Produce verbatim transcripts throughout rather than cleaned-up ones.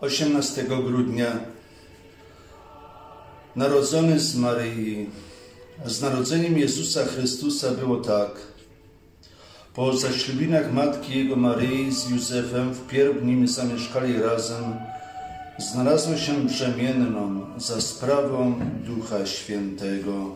osiemnastego grudnia narodzony z Maryi. Z narodzeniem Jezusa Chrystusa było tak. Po zaślubinach matki Jego Maryi z Józefem, wpierw nimi zamieszkali razem, znalazła się brzemienną za sprawą Ducha Świętego.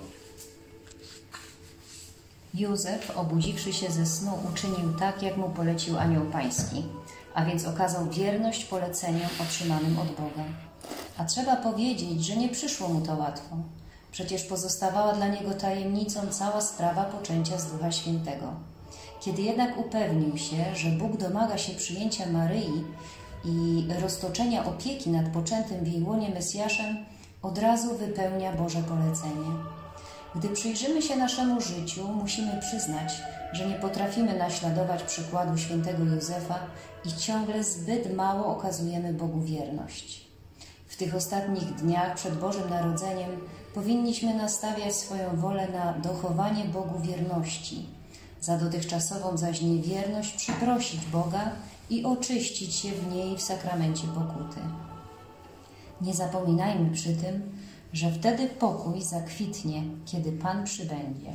Józef, obudziwszy się ze snu, uczynił tak, jak mu polecił anioł pański, a więc okazał wierność poleceniom otrzymanym od Boga. A trzeba powiedzieć, że nie przyszło mu to łatwo. Przecież pozostawała dla niego tajemnicą cała sprawa poczęcia z Ducha Świętego. Kiedy jednak upewnił się, że Bóg domaga się przyjęcia Maryi i roztoczenia opieki nad poczętym w jej łonie Mesjaszem, od razu wypełnia Boże polecenie. Gdy przyjrzymy się naszemu życiu, musimy przyznać, że nie potrafimy naśladować przykładu świętego Józefa i ciągle zbyt mało okazujemy Bogu wierność. W tych ostatnich dniach przed Bożym Narodzeniem powinniśmy nastawiać swoją wolę na dochowanie Bogu wierności, za dotychczasową zaś niewierność przeprosić Boga i oczyścić się w niej w sakramencie pokuty. Nie zapominajmy przy tym, że wtedy pokój zakwitnie, kiedy Pan przybędzie.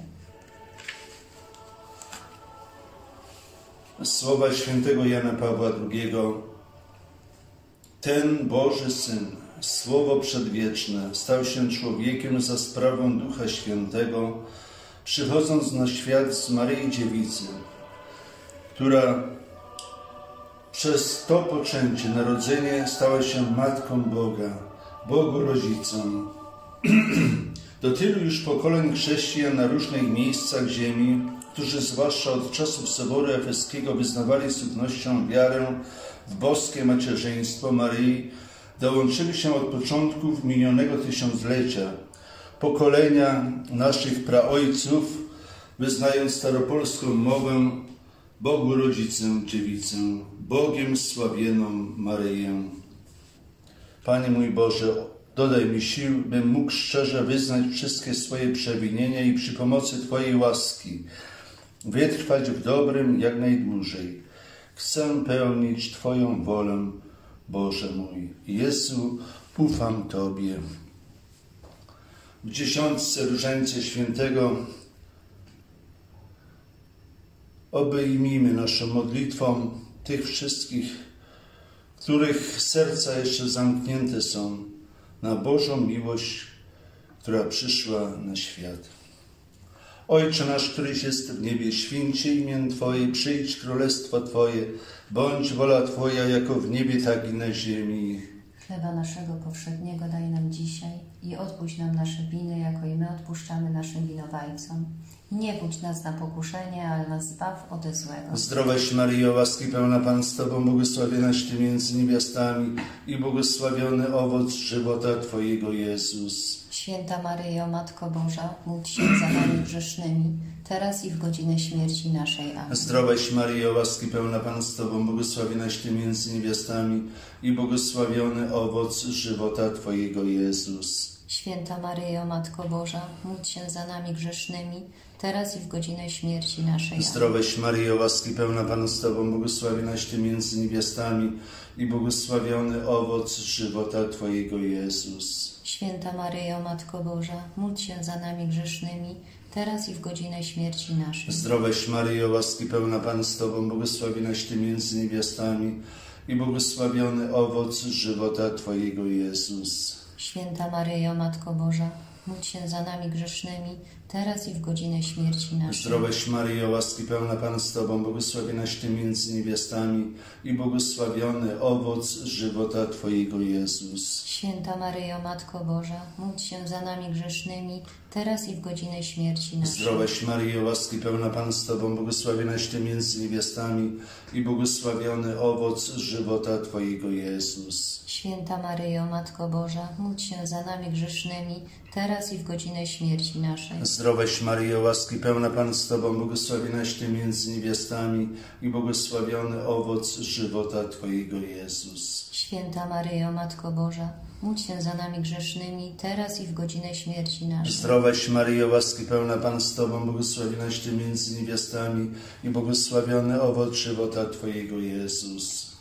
Słowa świętego Jana Pawła drugiego. Ten Boży Syn, Słowo przedwieczne, stał się człowiekiem za sprawą Ducha Świętego, przychodząc na świat z Maryi Dziewicy, która przez to poczęcie, narodzenie stała się Matką Boga, Bogu Rodzicą. Do tylu już pokoleń chrześcijan na różnych miejscach ziemi, którzy zwłaszcza od czasów Soboru Efeskiego wyznawali z ufnością wiarę w boskie macierzyństwo Maryi, dołączyli się od początków minionego tysiąclecia. Pokolenia naszych praojców, wyznając staropolską mowę Bogu Rodzicę Dziewicę, Bogiem sławioną Maryję. Panie mój Boże, dodaj mi sił, bym mógł szczerze wyznać wszystkie swoje przewinienia i przy pomocy Twojej łaski wytrwać w dobrym jak najdłużej. Chcę pełnić Twoją wolę, Boże mój. Jezu, ufam Tobie. W dziesiątce Różańca Świętego obejmijmy naszą modlitwą tych wszystkich, których serca jeszcze zamknięte są na Bożą miłość, która przyszła na świat. Ojcze nasz, któryś jest w niebie, święć się imię Twoje, przyjdź królestwo Twoje, bądź wola Twoja jako w niebie, tak i na ziemi. Chleba naszego powszedniego daj nam dzisiaj i odpuść nam nasze winy, jako i my odpuszczamy naszym winowajcom. I nie budź nas na pokuszenie, ale nas zbaw ode złego. Zdrowaś Maryjo, łaski pełna Pan z Tobą, błogosławionaś Ty między niewiastami i błogosławiony owoc żywota Twojego, Jezus. Święta Maryjo, Matko Boża, módl się za nami grzesznymi, teraz i w godzinę śmierci naszej. Amen. Zdrowaś Maryjo, łaski pełna Pan z Tobą, błogosławionaś Ty między niewiastami i błogosławiony owoc żywota Twojego, Jezus. Święta Maryjo, Matko Boża, módl się za nami grzesznymi, teraz i w godzinę śmierci naszej. Amen. Zdrowaś Maryjo, łaski pełna Pan z Tobą, błogosławionaś Ty między niewiastami i błogosławiony owoc żywota Twojego, Jezus. Święta Maryjo, Matko Boża, módl się za nami grzesznymi, teraz i w godzinę śmierci naszej. Zdrowaś Maryjo, łaski pełna Pan z Tobą, błogosławionaś Ty między niewiastami i błogosławiony owoc żywota Twojego, Jezus. Święta Maryjo, Matko Boża, módl się za nami grzesznymi, teraz i w godzinę śmierci naszej. Zdrowaś Maryjo, łaski pełna Pan z Tobą, błogosławionaś Ty między niewiastami i błogosławiony owoc żywota Twojego, Jezus. Święta Maryjo, Matko Boża, módl się za nami grzesznymi, teraz i w godzinę śmierci naszej. Zdrowaś Maryjo, łaski pełna Pan z Tobą, błogosławionaś Ty między niewiastami i błogosławiony owoc żywota Twojego, Jezus. Święta Maryjo, Matko Boża, módl się za nami grzesznymi, teraz i w godzinę śmierci naszej. Zdrowaś Maryjo, łaski pełna Pan z Tobą, błogosławionaś Ty między niewiastami i błogosławiony owoc żywota Twojego, Jezus. Święta Maryjo, Matko Boża, módl się za nami grzesznymi, teraz i w godzinę śmierci naszej. Zdrowaś Maryjo, łaski pełna Pan z Tobą, błogosławionaś Ty między niewiastami i błogosławiony owoc żywota Twojego, Jezus.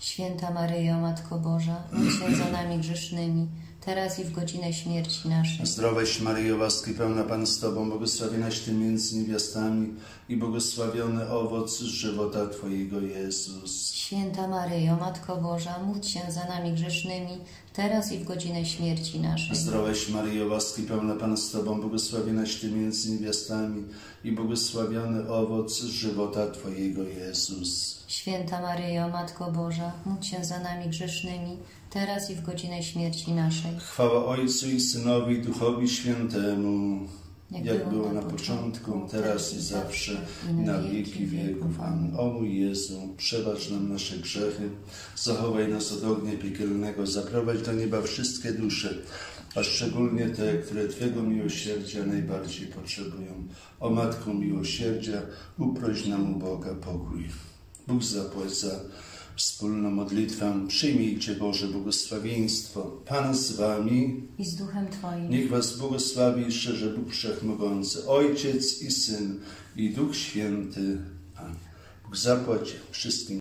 Święta Maryjo, Matko Boża, módl się za nami grzesznymi, teraz i w godzinę śmierci naszej. Zdrowaś Maryjo, łaski pełna Pan z Tobą, błogosławionaś Ty między niewiastami i błogosławiony owoc żywota Twojego, Jezus. Święta Maryjo, Matko Boża, módl się za nami grzesznymi, teraz i w godzinę śmierci naszej. Zdrowaś Maryjo, łaski pełna Pan z Tobą, błogosławionaś Ty między niewiastami i błogosławiony owoc żywota Twojego, Jezus. Święta Maryjo, Matko Boża, módl się za nami grzesznymi, teraz i w godzinę śmierci naszej. Chwała Ojcu i Synowi i Duchowi Świętemu, jak, jak było na początku, teraz i zawsze, i na wieki wieków. Amen. O mój Jezu, przebacz nam nasze grzechy, zachowaj nas od ognia piekielnego, zaprowadź do nieba wszystkie dusze, a szczególnie te, które Twego miłosierdzia najbardziej potrzebują. O Matko miłosierdzia, uproś nam u Boga pokój. Bóg zapłać za wspólną modlitwę. Przyjmijcie Boże błogosławieństwo. Pan z Wami i z Duchem Twoim. Niech Was błogosławi i szczerze Bóg Wszechmogący, Ojciec i Syn i Duch Święty. Amen. Bóg zapłać wszystkim